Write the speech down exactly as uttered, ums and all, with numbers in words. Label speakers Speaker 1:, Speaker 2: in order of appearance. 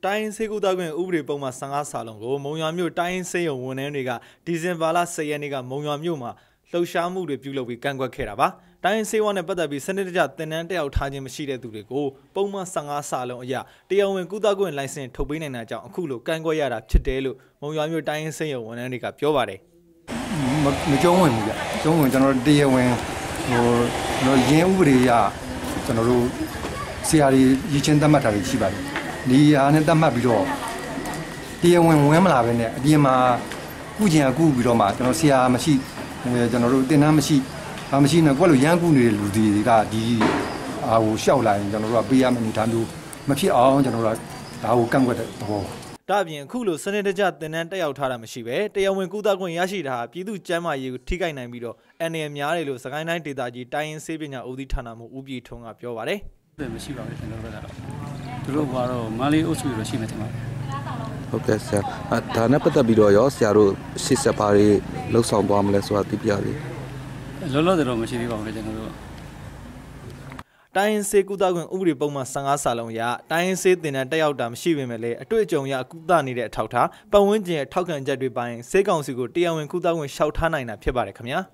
Speaker 1: တိုင်းစေကူသားကွင်ဥပဒေပုံမှာဆန်ကားစာလုံးကိုမုံရွာမြို့တိုင်းစေယုံဝန်ထမ်းတွေကဒီဇင်ဘာလဆယ်ရက်နေ့ကမုံရွာမြို့မှာလှုပ်ရှားမှုတွေပြုလုပ်ပြီးကန့်ကွက်ခဲ့တာပါတိုင်းစေဝါနဲ့ပတ်သက်ပြီးစနစ်တကျတင်နန်းတက်ရောက်ထားခြင်းမရှိတဲ့သူတွေကိုပုံမှန်ဆန်ကားစာလုံးအရာတရားဝင်ကုသကွင်လိုင်စင်ထုတ်ပေးနိုင်တာကြောင့်အခုလိုကန့်ကွက်ရတာဖြစ်တယ်လို့မုံရွာမြို့တိုင်းစေယုံဝန်ထမ်းတွေကပြောပါတယ်
Speaker 2: မကျုံးဝင်ဘူးဗျကျုံးဝင်ကျွန်တော်တရားဝင်ဟိုကျွန်တော်ရင်းဥပဒေအရကျွန်တော်တို့ဆရာကြီးရည်ချင်းသတ်မှတ်တာရှိပါတယ်ဒီအားနဲ့သတ်မှတ်ပြီးတော့တရားဝင်ဝင်မလာပဲနဲ့အပြင်မှာကုကျင်ကူပြီးတော့မှကျွန်တော်ဆရာမရှိကျွန်တော်တို့တင်တန်းမရှိဘာမရှိနဲ့ကိုယ့်လိုရန်ကူနေတဲ့လူတွေကဒီအာဟိုရှောက်လာရင်ကျွန်တော်တို့ကပေးရမယ့်အနေအထားမျိုးမဖြစ်အောင်ကျွန်တော်တို့ကဒါကိုကန့်ကွက်တဲ့သဘော
Speaker 1: ဒါအပြင်အခုလိုစနစ်တကျတင်နန်းတက်ရောက်ထားတာမရှိပဲတရားဝင်ကုသခွင့်ရရှိတာပြည်သူ့ကျန်းမာရေးကိုထိခိုက်နိုင်ပြီးတော့အန်ရများတယ်လို့စကိုင်းတိုင်းဒေသကြီးတိုင်းရင်းစေပညာဦးစီးဌာနမှဦးပြည်ထွန်းကပြောပါတယ်
Speaker 3: မရှိပါဘူးကျွန်တော်တို့ကတော့သူတို့ကတော့မလေးအုပ်စုရရှိနေတယ်မှာ
Speaker 4: ဟုတ်ကဲ့ဆရာအဲဒါနဲ့ပတ်သက်ပြီးတော့ရောဆရာတို့ရှေ့ဆက်ပါတွေလှုပ်ဆောင်သွားမလဲဆိုတာသိပြရသေး
Speaker 3: လောလောဆယ်တော့မရှိသေးပါဘူးကျွန်တော်တို့
Speaker 1: တိုင်းရင်းစေကုသခွင့်ဥပဒေပုံမှာဆန်ကားစာလုံးအရတိုင်းရင်းစေတင်တဲ့တက်ရောက်တာမရှိပေမဲ့လည်းအတွေ့အကြုံရကုသနေတဲ့အထောက်ထားပတ်ဝန်းကျင်ရဲ့ထောက်ခံချက်တွေပိုင်းစေကောင်စီကိုတရားဝင်ကုသခွင့်လျှောက်ထားနိုင်တာဖြစ်ပါတယ်ခင်ဗျာ